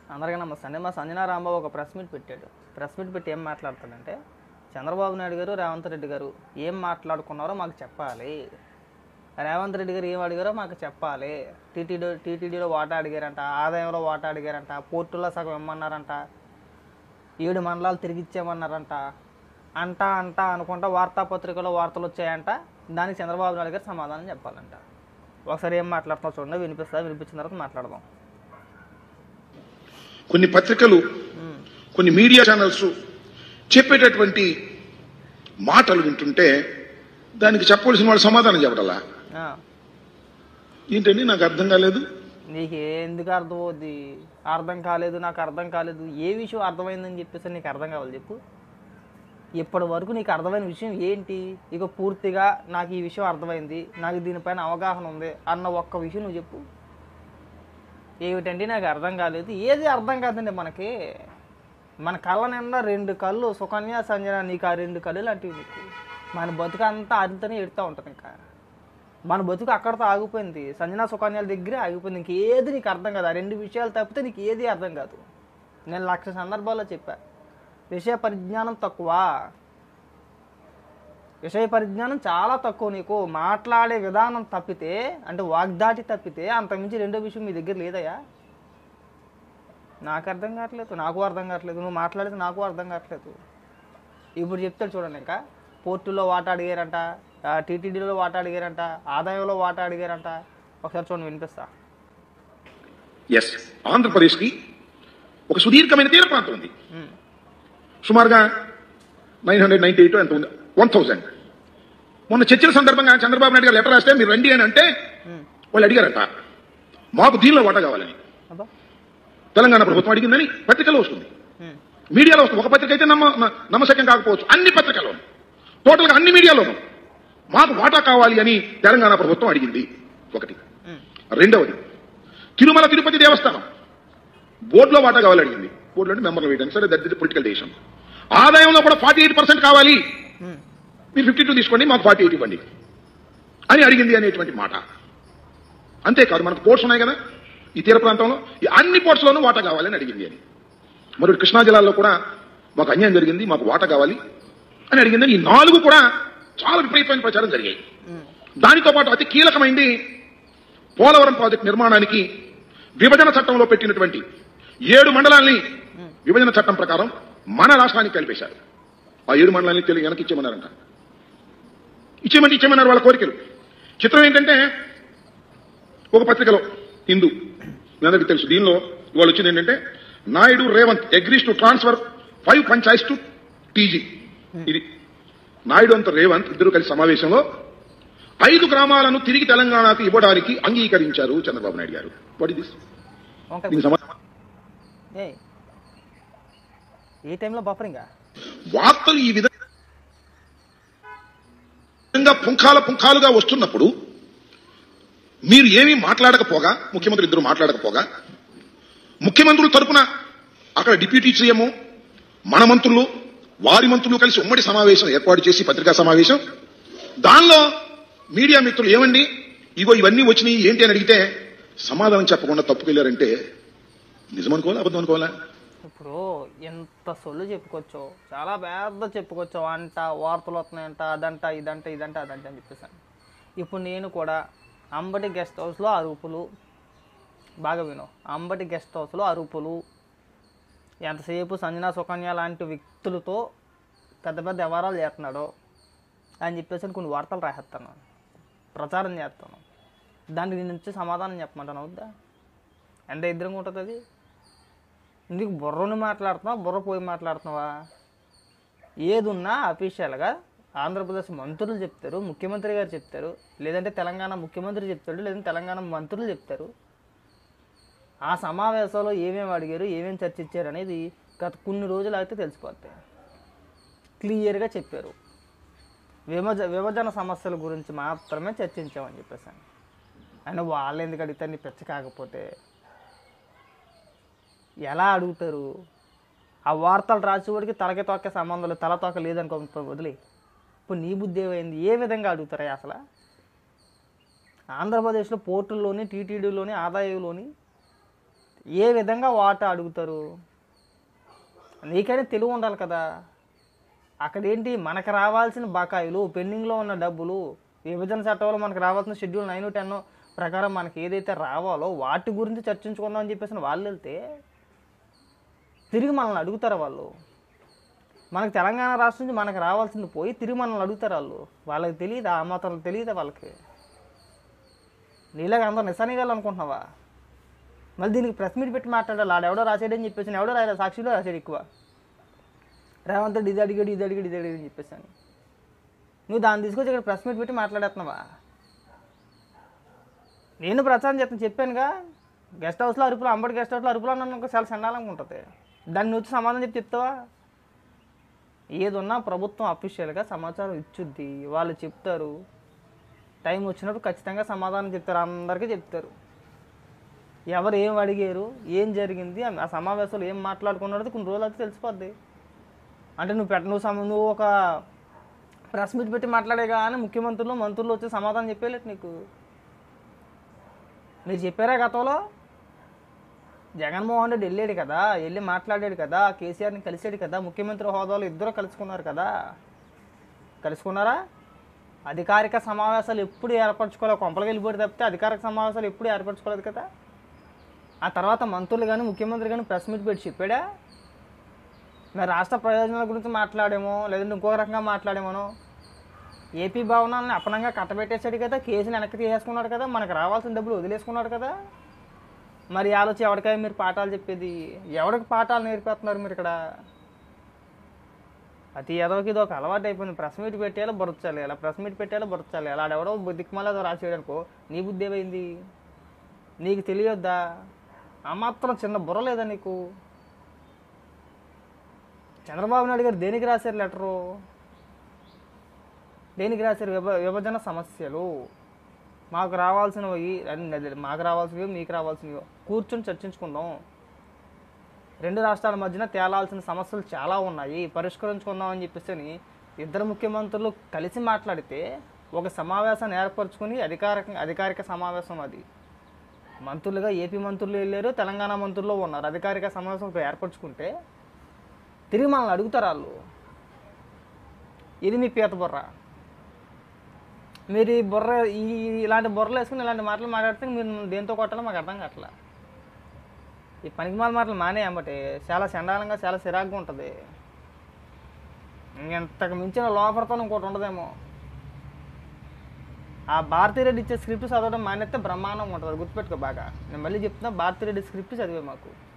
అందరికీ నమస్తే అండి. మా సంజనా రాంబాబు ఒక ప్రెస్ మీట్ పెట్టాడు. ప్రెస్ మీట్ పెట్టి ఏం మాట్లాడతాడంటే, చంద్రబాబు నాయుడు గారు, రేవంత్ రెడ్డి గారు ఏం మాట్లాడుకున్నారో మాకు చెప్పాలి. రేవంత్ రెడ్డి గారు ఏం అడిగారో మాకు చెప్పాలి. టీటీడీలో వాటా అడిగారంట, ఆదాయంలో వాటా అడిగారంట, పోర్టుల్లో సగం ఇమ్మన్నారంట, 7 మండలాలు తిరిగి ఇచ్చేయమన్నారంట, అంటా అనుకుంటా వార్తాపత్రికలో వార్తలు వచ్చాయంట. దానికి చంద్రబాబు నాయుడు గారు సమాధానం చెప్పాలంట. ఒకసారి ఏం మాట్లాడుతున్నా చూడండి, వినిపించిన తర్వాత మాట్లాడదాం. కొన్ని పత్రికలు, కొన్ని మీడియా ఛానల్స్ చెప్పేటటువంటి మాటలు వింటుంటే దానికి చెప్పవలసిన వాళ్ళు సమాధానం చెప్పడాలా? ఏంటండి నాకు అర్థం కాలేదు. నీకు ఎందుకు అర్థమవుద్ది? అర్థం కాలేదు, నాకు అర్థం కాలేదు. ఏ విషయం అర్థమైందని చెప్పేసి నీకు అర్థం కావాలి చెప్పు. ఇప్పటి వరకు నీకు అర్థమైన విషయం ఏంటి? ఇక పూర్తిగా నాకు ఈ విషయం అర్థమైంది, నాకు దీనిపైన అవగాహన ఉంది అన్న ఒక్క విషయం నువ్వు చెప్పు. ఏమిటండి నాకు అర్థం కాలేదు? ఏది అర్థం కాదండి మనకి. మన కళ్ళ నిండా 2 కళ్ళు సుకన్య సంజన, నీకు ఆ 2 కళ్ళు లాంటివి. నీకు మన బతుకు అంతా అదితోనే ఎడుతూ ఉంటుంది. ఇంకా మన బతుకు అక్కడితో ఆగిపోయింది. సంజన సుకన్యాల దగ్గరే ఆగిపోయింది. ఇంకేది నీకు అర్థం కాదు. ఆ 2 విషయాలు తప్పితే నీకు ఏది అర్థం కాదు. నేను 1,00,000 సందర్భాల్లో చెప్పా, విషయ పరిజ్ఞానం తక్కువ. విషయ పరిజ్ఞానం చాలా తక్కువ. నీకు మాట్లాడే విధానం తప్పితే, అంటే వాగ్దాటి తప్పితే అంతకుమించి 2వ విషయం మీ దగ్గర లేదయ్యా. నాకు అర్థం కావట్లేదు, నాకు అర్థం కావట్లేదు. నువ్వు మాట్లాడితే నాకు అర్థం కావట్లేదు. ఇప్పుడు చెప్తాడు చూడండి. ఇంకా పోర్టులో వాటా అడిగారంట, టీటీడీలో వాటా అడిగారంట, ఆదాయంలో వాటా అడిగారంట. ఒకసారి చూడండి, వినిపిస్తా. ఎస్, ఆంధ్రప్రదేశ్కి ఒక సుదీర్ఘమైన తీర ప్రాంతం ఉంది. సుమారుగా 998 ఎంత ఉంది, 1000. మొన్న చర్చల సందర్భంగా చంద్రబాబు నాయుడు గారు లెటర్ రాస్తే మీరు రండి అని అంటే వాళ్ళు అడిగారట మాకు దీనిలో వాటా కావాలని. తెలంగాణ ప్రభుత్వం అడిగిందని పత్రికలో వస్తుంది, మీడియాలో వస్తుంది. ఒక పత్రిక అయితే నమ్మశక్యం కాకపోవచ్చు, అన్ని పత్రికల్లో, టోటల్గా అన్ని మీడియాలోనూ మాకు వాటా కావాలి అని తెలంగాణ ప్రభుత్వం అడిగింది. ఒకటి. రెండవది, తిరుమల తిరుపతి దేవస్థానం బోర్డులో వాటా కావాలి అడిగింది. బోర్డులో అంటే మెంబర్లు వేయడానికి, సరే దట్ ఇస్ పొలిటికల్ డెసిషన్. ఆదాయంలో కూడా 48% కావాలి, మీరు 52 తీసుకోండి, మాకు 48 ఇవ్వండి అని అడిగింది అనేటువంటి మాట. అంతేకాదు, మనకు పోర్ట్స్ ఉన్నాయి కదా ఈ తీర ప్రాంతంలో, ఈ అన్ని పోర్ట్స్లోనూ వాటా కావాలని అడిగింది అని. మరి కృష్ణా జిల్లాలో కూడా మాకు అన్యాయం జరిగింది, మాకు వాటా కావాలి అని అడిగిందని. ఈ 4 కూడా చాలా విపరీతమైన ప్రచారం జరిగాయి. దానితో పాటు అతి కీలకమైంది పోలవరం ప్రాజెక్టు నిర్మాణానికి విభజన చట్టంలో పెట్టినటువంటి 7 మండలాల్ని విభజన చట్టం ప్రకారం మన రాష్ట్రానికి కలిపేశారు. ఆ 7 మండలాన్ని తెలుగు వెనక్కి ఇచ్చేమన్నారంట. ఇచ్చేమన్నారు వాళ్ళ కోరికలు. చిత్రం ఏంటంటే, ఒక పత్రికలో హిందూ, మీ అందరికీ తెలుసు, దీనిలో ఇవాళ వచ్చింది ఏంటంటే, Naidu Revanth agrees to transfer 5 panchayats to TG. ఇది నాయుడు అంత రేవంత్ ఇద్దరు కలిసి సమావేశంలో 5 గ్రామాలను తిరిగి తెలంగాణకు ఇవ్వడానికి అంగీకరించారు చంద్రబాబు నాయుడు గారు. What is this? ఏ టైంలో బఫరింగా వార్తలు ఈ విధంగా పుంఖాలుగా వస్తున్నప్పుడు మీరు ఏమీ మాట్లాడకపోగా, ముఖ్యమంత్రి ఇద్దరు మాట్లాడకపోగా, ముఖ్యమంత్రుల తరపున అక్కడ డిప్యూటీ సీఎం, మన మంత్రులు, వారి మంత్రులు కలిసి ఉమ్మడి సమావేశం ఏర్పాటు చేసి, పత్రికా సమావేశం, దానిలో మీడియా మిత్రులు ఏమండి ఇగో ఇవన్నీ వచ్చినాయి ఏంటి అని అడిగితే సమాధానం చెప్పకుండా తప్పుకెళ్లారంటే నిజమనుకోవాలా, అబద్ధం అనుకోవాలా? ఇప్పుడు ఎంత సొల్లు చెప్పుకోవచ్చో, చాలా పెద్ద చెప్పుకోవచ్చు. అంట వార్తలు వస్తున్నాయంట, అదంట ఇదంట అదంట అని చెప్పేసాను. ఇప్పుడు నేను కూడా అంబటి గెస్ట్ హౌస్లో అరుపులు, బాగా విను, అంబటి గెస్ట్ హౌస్లో అరుపులు, ఎంతసేపు సంజనా సుకన్య లాంటి వ్యక్తులతో పెద్ద పెద్ద వ్యవహారాలు చేస్తున్నాడో అని చెప్పేసి కొన్ని వార్తలు రాసేస్తాను, ప్రచారం చేస్తాను. దానికి నుంచి సమాధానం చెప్పమంటాను. అవుద్దా? ఎంత ఇద్దరంగా ఉంటుంది అది? నీకు బుర్రని మాట్లాడుతున్నావా, బుర్ర పోయి మాట్లాడుతున్నావా? ఏదున్నా అఫీషియల్గా ఆంధ్రప్రదేశ్ మంత్రులు చెప్తారు, ముఖ్యమంత్రి గారు చెప్తారు, లేదంటే తెలంగాణ ముఖ్యమంత్రి చెప్తాడు, లేదంటే తెలంగాణ మంత్రులు చెప్తారు. ఆ సమావేశంలో ఏమేమి అడిగారు, ఏమేమి చర్చించారు అనేది గత కొన్ని రోజులు అయితే తెలిసిపోతాయి. క్లియర్గా చెప్పారు. విభజన సమస్యల గురించి మాత్రమే చర్చించామని చెప్పేసాను. అయినా వాళ్ళు ఎందుకు అడిగితే నీ పెచ్చ కాకపోతే ఎలా అడుగుతారు? ఆ వార్తలు రాసేవాడికి తలకి తోకే సంబంధం లేదు, తల తోక లేదనుకో వదిలే. ఇప్పుడు నీ బుద్ధి ఏమైంది? ఏ విధంగా అడుగుతారా అసలు? ఆంధ్రప్రదేశ్లో పోర్టుల్లోని, టీటీడీలోని, ఆదాయంలోని ఏ విధంగా వాటా అడుగుతారు? నీకైనా తెలివి ఉండాలి కదా. అక్కడేంటి మనకు రావాల్సిన బకాయిలు, పెండింగ్లో ఉన్న డబ్బులు, విభజన చట్టంలో మనకు రావాల్సిన షెడ్యూల్ 9, 10 ప్రకారం మనకి ఏదైతే రావాలో వాటి గురించి చర్చించుకుందాం అని చెప్పేసి వాళ్ళు వెళ్తే తిరిగి మనల్ని అడుగుతారు వాళ్ళు. మనకు తెలంగాణ రాష్ట్రం నుంచి మనకు రావాల్సింది పోయి తిరిగి మనల్ని అడుగుతారు వాళ్ళు. వాళ్ళకి తెలియదు, ఆ మాత్రం తెలియదు వాళ్ళకి. నీలాగా అందరూ నిశానిగాలు అనుకుంటున్నావా? మళ్ళీ దీనికి ప్రెస్ మీట్ పెట్టి మాట్లాడాలి. ఆడెవడో రాసాడని చెప్పేసి ఎవడో రాయలేదు, సాక్షిలో రాశాడు ఎక్కువ. రేవంత్ రెడ్డి ఇది అడిగాడు అని చెప్పేసి అని నువ్వు దాన్ని తీసుకొచ్చి ఇక్కడ ప్రెస్ మీట్ పెట్టి మాట్లాడేస్తున్నావా? నేను ప్రచారం చేస్తాను, చెప్పానుగా. గెస్ట్ హౌస్లో అరుపులు, అంబటి గెస్ట్ హౌస్లో అరుపులు అన్న చాలా సండాలంగా ఉంటుంది. దాన్ని వచ్చి సమాధానం చెప్తావా? ఏదున్నా ప్రభుత్వం అఫీషియల్గా సమాచారం ఇచ్చుద్ది, వాళ్ళు చెప్తారు. టైం వచ్చినప్పుడు ఖచ్చితంగా సమాధానం చెప్తారు, అందరికీ చెప్తారు. ఎవరు ఏం అడిగారు, ఏం జరిగింది, ఆ సమావేశంలో ఏం మాట్లాడుకున్నది కొన్ని రోజులు అయితే తెలిసిపోద్ది. అంటే నువ్వు ఒక ప్రెస్ మీట్ పెట్టి మాట్లాడే కానీ మంత్రులు వచ్చి సమాధానం చెప్పేలేదు నీకు. మీరు చెప్పారా గతంలో? జగన్మోహన్ రెడ్డి వెళ్ళాడు కదా, వెళ్ళి మాట్లాడాడు కదా, కేసీఆర్ని కలిసాడు కదా, ముఖ్యమంత్రి హోదాలో ఇద్దరు కలుసుకున్నారు కదా. కలుసుకున్నారా? అధికారిక సమావేశాలు ఎప్పుడు ఏర్పరచుకోలేదు, కొంపలకి వెళ్ళిపోయి తప్పితే అధికారిక సమావేశాలు ఎప్పుడు ఏర్పరచుకోలేదు కదా. ఆ తర్వాత మంత్రులు కానీ ముఖ్యమంత్రి కానీ ప్రెస్ మీట్ పెట్టి చెప్పాడా? మరి రాష్ట్ర ప్రయోజనాల గురించి మాట్లాడేమో, లేదంటే ఇంకో రకంగా మాట్లాడేమోనో. ఏపీ భవనాన్ని అపనంగా కట్టబెట్టేశాడు కదా, కేసుని వెనక్కి తీసేసుకున్నాడు కదా, మనకు రావాల్సిన డబ్బులు వదిలేసుకున్నాడు కదా. మరి ఆలోచి ఎవరికై మీరు పాఠాలు చెప్పేది? ఎవరికి పాఠాలు నేర్పేస్తున్నారు మీరు ఇక్కడ? అతి ఎదవకి ఇది ఒక అలవాటు అయిపోయింది. ప్రెస్ మీట్ పెట్టేయాలో బొరచాలి, అలా ప్రెస్ మీట్ పెట్టేయాలో బొరచాలి. అలా ఆడెవడో దిక్కుమలేదో రాసేయడానికో నీ బుద్ధి ఏమైంది? నీకు తెలియొద్దా? ఆ మాత్రం చిన్న బుర్ర లేదా నీకు? చంద్రబాబు నాయుడు గారు దేనికి రాశారు లెటరు? దేనికి రాశారు? విభజన సమస్యలు మాకు రావాల్సినవి, మాకు రావాల్సినవి, మీకు రావాల్సినవి కూర్చొని చర్చించుకుందాం. రెండు రాష్ట్రాల మధ్యన తేలాల్సిన సమస్యలు చాలా ఉన్నాయి, పరిష్కరించుకుందాం అని చెప్పేసి ఇద్దరు ముఖ్యమంత్రులు కలిసి మాట్లాడితే ఒక సమావేశాన్ని ఏర్పరచుకుని అధికారిక సమావేశం అది. మంత్రులుగా ఏపీ మంత్రులు వెళ్ళారు, తెలంగాణ మంత్రులు ఉన్నారు. అధికారిక సమావేశం ఏర్పరచుకుంటే తిరిగి మనల్ని అడుగుతారు వాళ్ళు. ఇది మీ పీత బుర్ర. మీరు ఇలాంటి బుర్రలు వేసుకుని ఇలాంటి మాటలు మాట్లాడితే మీరు దేంతో కొట్టాలో మాకు అర్థం కావట్లా. ఈ పనికిమాల మాటలు మానేయమంటే చాలా చండాలంగా, చాలా చిరాకుగా ఉంటుంది. ఇంతకు మించిన లోపలతో ఇంకోటి ఉండదేమో. ఆ భారతీరెడ్డి ఇచ్చే స్క్రిప్ట్ చదవడం మానేస్తే బ్రహ్మాండంగా ఉంటుంది, గుర్తుపెట్టుకో బాగా. నేను మళ్ళీ చెప్తున్నా, భారతీరెడ్డి స్క్రిప్ట్ చదివే మాకు.